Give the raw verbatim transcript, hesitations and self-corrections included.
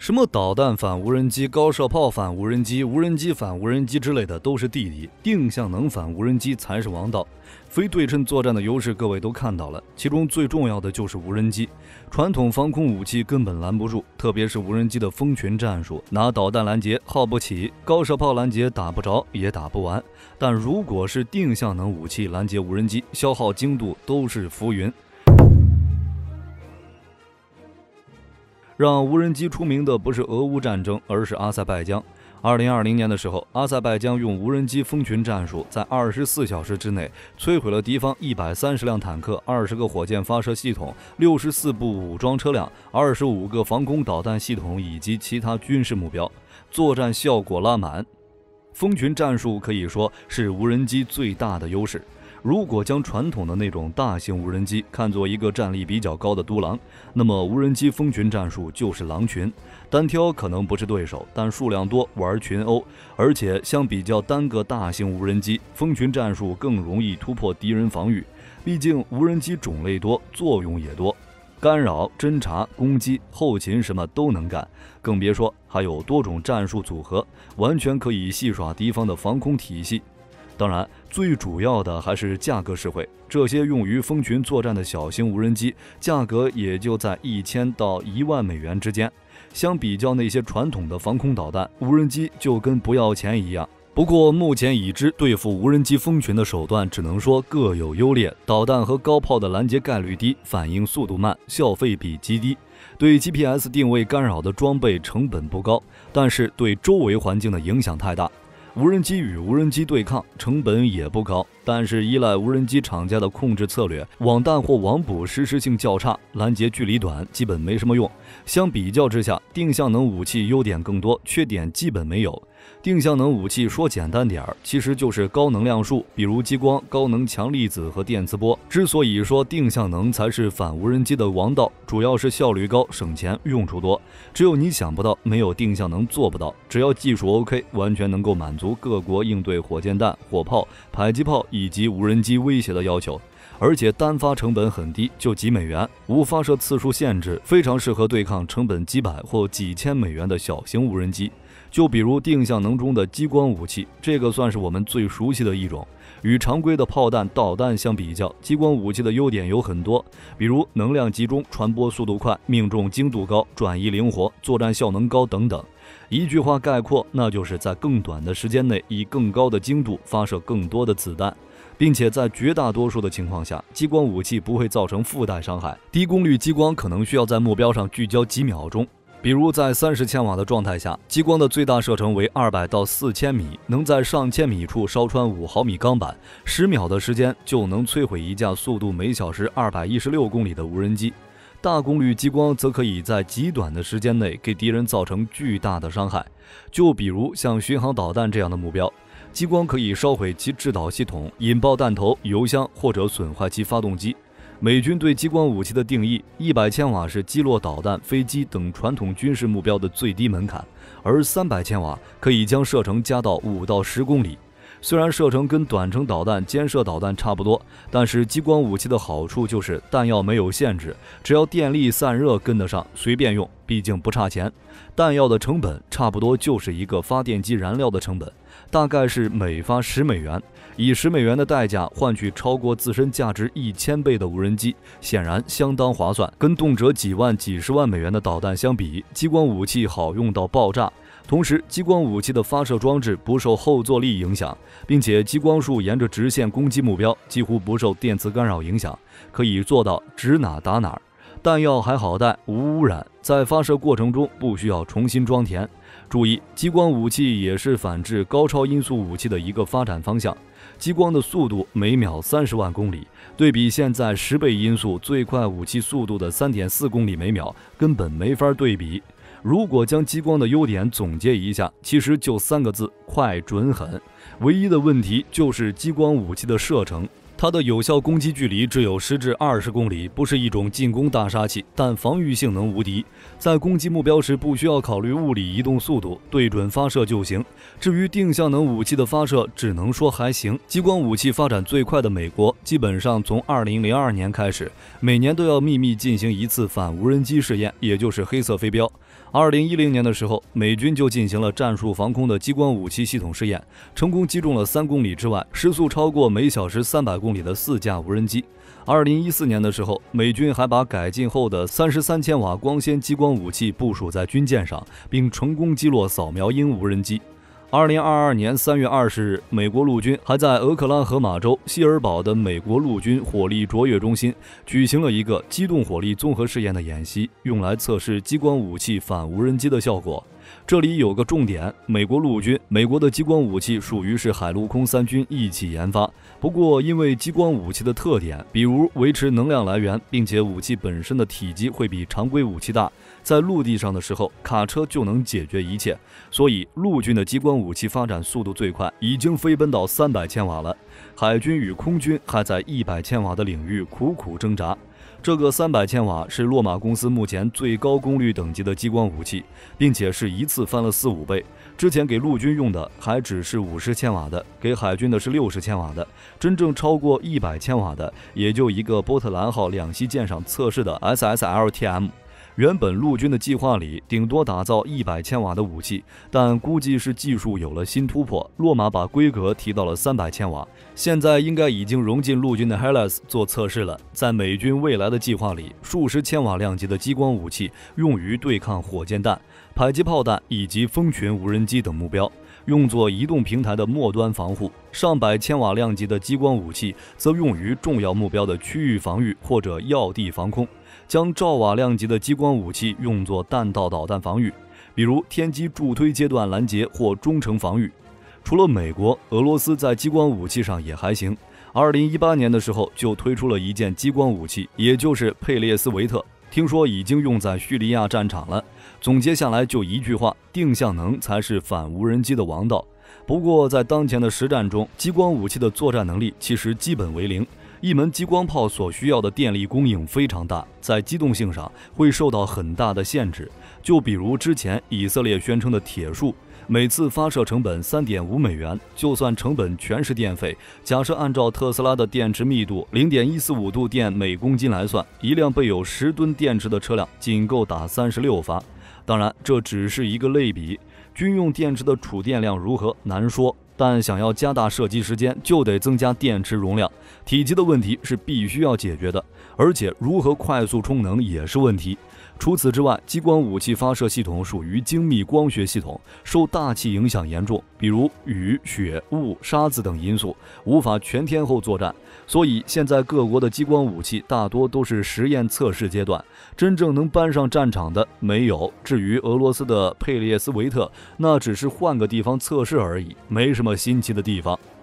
什么导弹反无人机、高射炮反无人机、无人机反无人机之类的都是弟弟，定向能反无人机才是王道。非对称作战的优势各位都看到了，其中最重要的就是无人机。传统防空武器根本拦不住，特别是无人机的蜂群战术，拿导弹拦截耗不起，高射炮拦截打不着也打不完。但如果是定向能武器拦截无人机，消耗精度都是浮云。让无人机出名的不是俄乌战争，而是阿塞拜疆。二零二零年的时候，阿塞拜疆用无人机蜂群战术，在二十四小时之内摧毁了敌方一百三十辆坦克、二十个火箭发射系统、六十四部武装车辆、二十五个防空导弹系统以及其他军事目标，作战效果拉满。蜂群战术可以说是无人机最大的优势。如果将传统的那种大型无人机看作一个战力比较高的独狼，那么无人机蜂群战术就是狼群。单挑可能不是对手，但数量多玩群殴，而且相比较单个大型无人机，蜂群战术更容易突破敌人防御。毕竟无人机种类多，作用也多，干扰、侦察、攻击、后勤什么都能干，更别说还有多种战术组合，完全可以戏耍敌方的防空体系。当然，最主要的还是价格实惠。这些用于蜂群作战的小型无人机，价格也就在一千到一万美元之间。相比较那些传统的防空导弹，无人机就跟不要钱一样。不过，目前已知对付无人机蜂群的手段，只能说各有优劣。导弹和高炮的拦截概率低，反应速度慢，消费比极低。对 G P S 定位干扰的装备成本不高，但是对周围环境的影响太大。无人机与无人机对抗成本也不高，但是依赖无人机厂家的控制策略，网弹或网捕实时性较差，拦截距离短，基本没什么用。相比较之下，定向能武器优点更多，缺点基本没有。定向能武器说简单点儿，其实就是高能量数，比如激光、高能强粒子和电磁波。之所以说定向能才是反无人机的王道，主要是效率高、省钱、用处多。只有你想不到，没有定向能做不到。只要技术 OK， 完全能够满足各国应对火箭弹、火炮、迫击炮以及无人机威胁的要求。而且单发成本很低，就几美元，无发射次数限制，非常适合对抗成本几百或几千美元的小型无人机。就比如定向能中的激光武器，这个算是我们最熟悉的一种。与常规的炮弹、导弹相比较，激光武器的优点有很多，比如能量集中、传播速度快、命中精度高、转移灵活、作战效能高等等。一句话概括，那就是在更短的时间内以更高的精度发射更多的子弹，并且在绝大多数的情况下，激光武器不会造成附带伤害。低功率激光可能需要在目标上聚焦几秒钟，比如在三十千瓦的状态下，激光的最大射程为二百到四千米，能在上千米处烧穿五毫米钢板，十秒的时间就能摧毁一架速度每小时二百一十六公里的无人机。大功率激光则可以在极短的时间内给敌人造成巨大的伤害，就比如像巡航导弹这样的目标，激光可以烧毁其制导系统，引爆弹头、油箱或者损坏其发动机。美军对激光武器的定义，一百千瓦是击落导弹、飞机等传统军事目标的最低门槛，而三百千瓦可以将射程加到五到十公里。虽然射程跟短程导弹、肩射导弹差不多，但是激光武器的好处就是弹药没有限制，只要电力散热跟得上，随便用，毕竟不差钱。弹药的成本差不多就是一个发电机燃料的成本，大概是每发十美元，以十美元的代价换取超过自身价值一千倍的无人机，显然相当划算。跟动辄几万、几十万美元的导弹相比，激光武器好用到爆炸。同时，激光武器的发射装置不受后坐力影响，并且激光束沿着直线攻击目标，几乎不受电磁干扰影响，可以做到指哪打哪儿。弹药还好带，无污染，在发射过程中不需要重新装填。注意，激光武器也是反制高超音速武器的一个发展方向。激光的速度每秒三十万公里，对比现在十倍音速最快武器速度的 三点四公里每秒，根本没法对比。如果将激光的优点总结一下，其实就三个字：快、准、狠。唯一的问题就是激光武器的射程，它的有效攻击距离只有十至二十公里，不是一种进攻大杀器，但防御性能无敌。在攻击目标时不需要考虑物理移动速度，对准发射就行。至于定向能武器的发射，只能说还行。激光武器发展最快的美国，基本上从二零零二年开始，每年都要秘密进行一次反无人机试验，也就是黑色飞镖。 二零一零年的时候，美军就进行了战术防空的激光武器系统试验，成功击中了三公里之外、时速超过每小时三百公里的四架无人机。二零一四年的时候，美军还把改进后的三十三千瓦光纤激光武器部署在军舰上，并成功击落扫描鹰无人机。二零二二年三月二十日，美国陆军还在俄克拉荷马州希尔堡的美国陆军火力卓越中心举行了一个机动火力综合试验的演习，用来测试激光武器反无人机的效果。这里有个重点，美国陆军美国的激光武器属于是海陆空三军一起研发，不过因为激光武器的特点，比如维持能量来源，并且武器本身的体积会比常规武器大，在陆地上的时候卡车就能解决一切，所以陆军的激光武器发展速度最快，已经飞奔到三百千瓦了。海军与空军还在一百千瓦的领域苦苦挣扎。这个三百千瓦是洛马公司目前最高功率等级的激光武器，并且是一次翻了四五倍。之前给陆军用的还只是五十千瓦的，给海军的是六十千瓦的，真正超过一百千瓦的也就一个波特兰号两栖舰上测试的 S S L T M。原本陆军的计划里顶多打造一百千瓦的武器，但估计是技术有了新突破，洛马把规格提到了三百千瓦，现在应该已经融进陆军的 Hellas 做测试了。在美军未来的计划里，数十千瓦量级的激光武器用于对抗火箭弹、迫击炮弹以及蜂群无人机等目标，用作移动平台的末端防护；上百千瓦量级的激光武器则用于重要目标的区域防御或者要地防空。将兆瓦量级的激光武器用作弹道导弹防御，比如天基助推阶段拦截或中程防御。除了美国，俄罗斯在激光武器上也还行。二零一八年的时候就推出了一件激光武器，也就是佩列斯维特，听说已经用在叙利亚战场了。总结下来就一句话：定向能才是反无人机的王道。不过在当前的实战中，激光武器的作战能力其实基本为零。一门激光炮所需要的电力供应非常大，在机动性上会受到很大的限制。就比如之前以色列宣称的铁树，每次发射成本 三点五美元，就算成本全是电费，假设按照特斯拉的电池密度 零点一四五度电每公斤来算，一辆备有十吨电池的车辆仅够打三十六发。当然，这只是一个类比，军用电池的储电量如何难说，但想要加大射击时间，就得增加电池容量，体积的问题是必须要解决的，而且如何快速充能也是问题。除此之外，激光武器发射系统属于精密光学系统，受大气影响严重，比如雨、雪、雾、沙子等因素，无法全天候作战。所以现在各国的激光武器大多都是实验测试阶段，真正能搬上战场的没有。至于俄罗斯的佩列斯维特，那只是换个地方测试而已，没什么新奇的地方。